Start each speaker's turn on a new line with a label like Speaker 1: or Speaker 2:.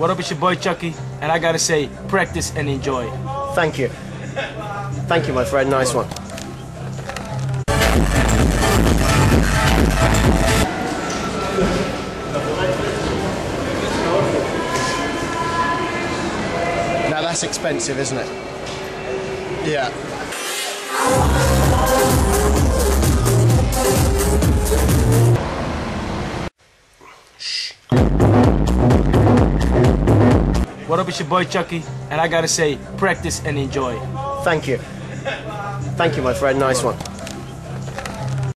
Speaker 1: What up, it's your boy Chucky, and I gotta say, practice and enjoy.
Speaker 2: Thank you. Thank you, my friend. Nice one. Now that's expensive, isn't it? Yeah.
Speaker 1: What up, it's your boy Chucky, and I gotta say, practice and enjoy.
Speaker 2: Thank you. Thank you, my friend. Nice one.